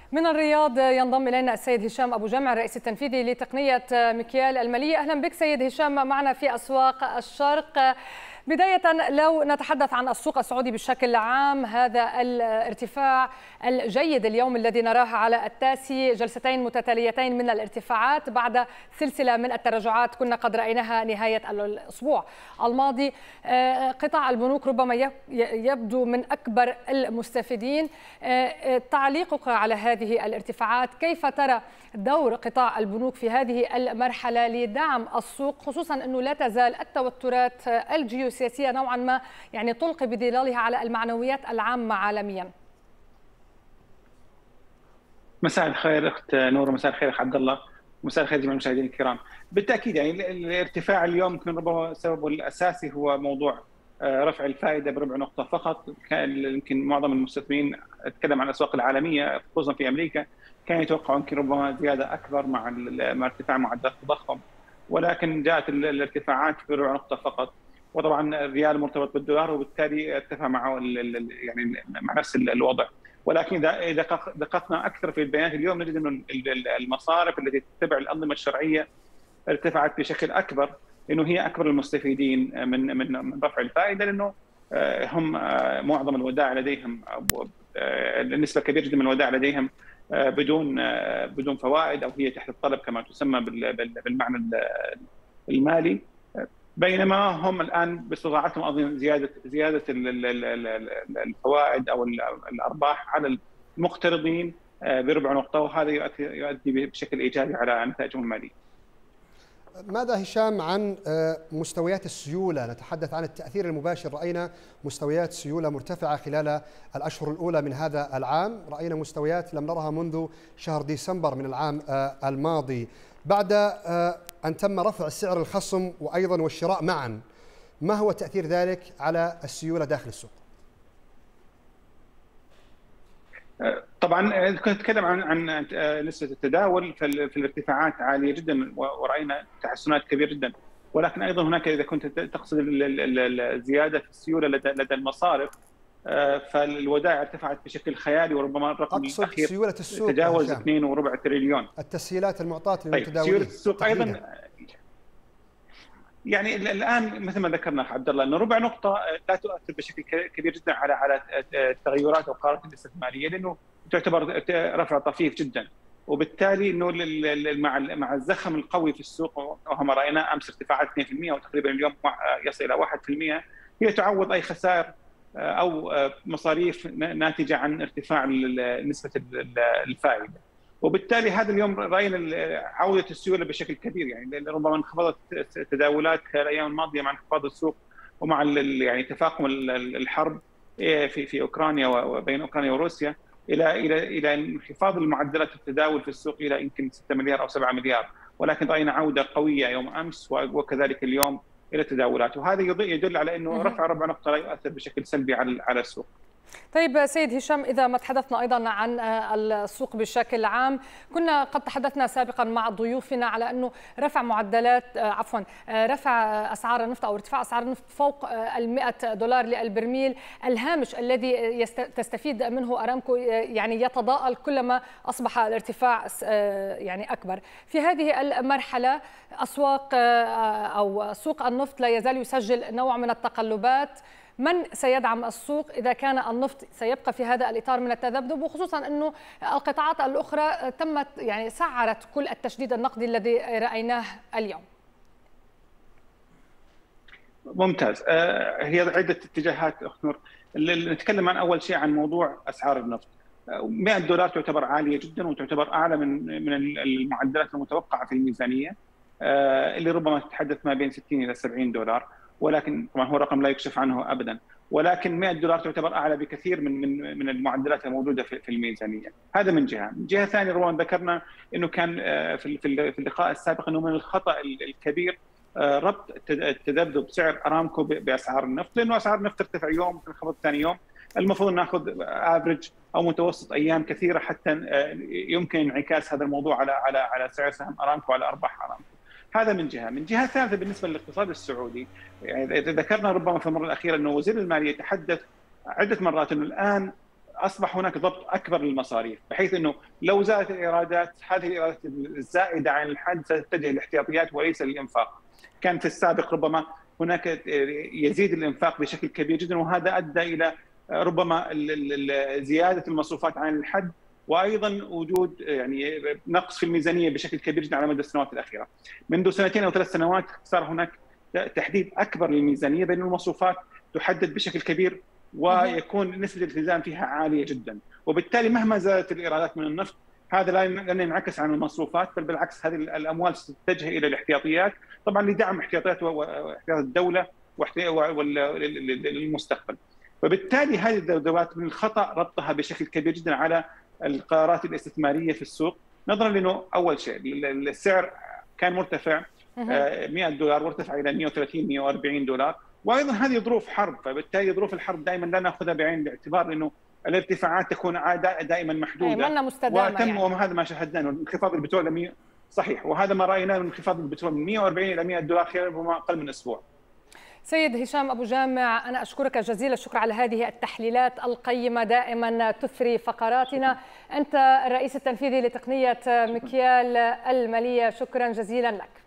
من الرياض ينضم إلينا السيد هشام أبو جمع الرئيس التنفيذي لتقنية مكيال المالية. أهلا بك سيد هشام معنا في أسواق الشرق. بداية لو نتحدث عن السوق السعودي بشكل عام، هذا الارتفاع الجيد اليوم الذي نراه على التاسي، جلستين متتاليتين من الارتفاعات بعد سلسلة من التراجعات كنا قد رأيناها نهاية الأسبوع الماضي. قطاع البنوك ربما يبدو من أكبر المستفيدين. تعليقك على هذه الارتفاعات، كيف ترى دور قطاع البنوك في هذه المرحلة لدعم السوق، خصوصا أنه لا تزال التوترات الجيوسياسية نوعا ما يعني تلقي بظلالها على المعنويات العامة عالميا؟ مساء الخير اخت نور، مساء الخير اخ عبد الله، مساء الخير جميع المشاهدين الكرام. بالتاكيد يعني الارتفاع اليوم يمكن ربما سببه الاساسي هو موضوع رفع الفائده بربع نقطه فقط. كان يمكن معظم المستثمرين، اتكلم عن الاسواق العالميه خصوصا في امريكا، كانوا يتوقعوا يمكن ربما زياده اكبر مع ارتفاع معدلات التضخم، ولكن جاءت الارتفاعات بربع نقطه فقط. وطبعا الريال مرتبط بالدولار وبالتالي ارتفع معه يعني مع نفس الوضع. ولكن اذا دققنا اكثر في البيانات اليوم نجد انه المصارف التي تتبع الانظمه الشرعيه ارتفعت بشكل اكبر، لانه هي اكبر المستفيدين من رفع الفائده، لانه هم معظم الودائع لديهم، النسبه كبيره جدا من الودائع لديهم بدون فوائد، او هي تحت الطلب كما تسمى بالمعنى المالي، بينما هم الان باستطاعتهم اظن زياده الفوائد او الارباح على المقترضين بربع نقطه، وهذا يؤدي بشكل ايجابي على نتائجهم الماليه. ماذا هشام عن مستويات السيولة؟ نتحدث عن التأثير المباشر. رأينا مستويات سيولة مرتفعة خلال الأشهر الأولى من هذا العام، رأينا مستويات لم نرها منذ شهر ديسمبر من العام الماضي. بعد أن تم رفع سعر الخصم وأيضا والشراء معا، ما هو تأثير ذلك على السيولة داخل السوق؟ طبعا كنت اتكلم عن نسبه التداول في الارتفاعات عاليه جدا، وراينا تحسنات كبيره جدا، ولكن ايضا هناك اذا كنت تقصد الزياده في السيوله لدى المصارف، فالودائع ارتفعت بشكل خيالي، وربما الرقم الاخير سيوله السوق تجاوز 2.4 تريليون. التسهيلات المعطاه للمتداولين. طيب سيوله السوق ايضا يعني الان مثل ما ذكرنا عبد الله، انه ربع نقطه لا تؤثر بشكل كبير جدا على التغيرات او القرارات الاستثماريه، لانه تعتبر رفع طفيف جدا، وبالتالي انه مع الزخم القوي في السوق، وهم راينا امس ارتفاعات 2% وتقريبا اليوم يصل الى 1%، هي تعوض اي خسائر او مصاريف ناتجه عن ارتفاع نسبه الفائده. وبالتالي هذا اليوم راينا عوده السيوله بشكل كبير، يعني ربما انخفضت التداولات خلال الايام الماضيه مع انخفاض السوق ومع يعني تفاقم الحرب في اوكرانيا وبين اوكرانيا وروسيا الى انخفاض المعدلات التداول في السوق الى يمكن 6 مليار او 7 مليار، ولكن راينا عوده قويه يوم امس وكذلك اليوم الى التداولات، وهذا يدل على انه رفع ربع نقطه لا يؤثر بشكل سلبي على السوق. طيب سيد هشام، إذا ما تحدثنا أيضا عن السوق بشكل عام، كنا قد تحدثنا سابقا مع ضيوفنا على أنه رفع أسعار النفط أو ارتفاع أسعار النفط فوق $100 للبرميل، الهامش الذي تستفيد منه أرامكو يعني يتضاءل كلما أصبح الارتفاع يعني أكبر. في هذه المرحلة أسواق أو سوق النفط لا يزال يسجل نوع من التقلبات. من سيدعم السوق إذا كان النفط سيبقى في هذا الإطار من التذبذب، وخصوصا أنه القطاعات الأخرى تمت يعني سعرت كل التشديد النقدي الذي رأيناه اليوم؟ ممتاز. هي عدة اتجاهات أخت نور. اللي نتكلم عن أول شيء عن موضوع أسعار النفط. $100 تعتبر عالية جدا، وتعتبر أعلى من المعدلات المتوقعة في الميزانية، اللي ربما تتحدث ما بين 60 إلى $70، ولكن طبعا هو رقم لا يكشف عنه ابدا، ولكن $100 تعتبر اعلى بكثير من المعدلات الموجوده في الميزانيه. هذا من جهه. من جهه ثانيه ربما ذكرنا انه كان في اللقاء السابق انه من الخطا الكبير ربط التذبذب سعر ارامكو باسعار النفط، لانه اسعار النفط ترتفع يوم تنخفض ثاني يوم، المفروض ناخذ افريج او متوسط ايام كثيره حتى يمكن انعكاس هذا الموضوع على سعر سهم ارامكو وعلى ارباح ارامكو. هذا من جهه. من جهه ثالثه بالنسبه للاقتصاد السعودي، يعني ذكرنا ربما في المره الاخيره انه وزير الماليه تحدث عده مرات انه الان اصبح هناك ضبط اكبر للمصاريف، بحيث انه لو زادت الايرادات، هذه الايرادات الزائده عن الحد ستتجه للاحتياطيات وليس للانفاق. كان في السابق ربما هناك يزيد الانفاق بشكل كبير جدا، وهذا ادى الى ربما زياده المصروفات عن الحد، وايضا وجود يعني نقص في الميزانيه بشكل كبير جدا على مدى السنوات الاخيره. منذ 2 أو 3 سنوات صار هناك تحديد اكبر للميزانيه، بين المصروفات تحدد بشكل كبير ويكون نسبه الالتزام فيها عاليه جدا، وبالتالي مهما زادت الايرادات من النفط هذا لن ينعكس عن المصروفات، بل بالعكس هذه الاموال ستتجه الى الاحتياطيات، طبعا لدعم احتياطات الدوله للمستقبل. وبالتالي هذه الذبذبات من الخطا ربطها بشكل كبير جدا على القرارات الاستثماريه في السوق، نظرا لانه اول شيء السعر كان مرتفع $100 وارتفع الى 130 140 دولار، وايضا هذه ظروف حرب، فبالتالي ظروف الحرب دائما لا ناخذها بعين الاعتبار، لانه الارتفاعات تكون دائما محدوده منا مستدامه وتم يعني. وهذا ما شاهدناه انخفاض البترول صحيح، وهذا ما رايناه من انخفاض البترول من 140 الى 100 دولار خلال ربما اقل من اسبوع. سيد هشام أبو جامع، أنا أشكرك جزيل الشكر على هذه التحليلات القيمة، دائما تثري فقراتنا. أنت الرئيس التنفيذي لتقنية مكيال المالية، شكرا جزيلا لك.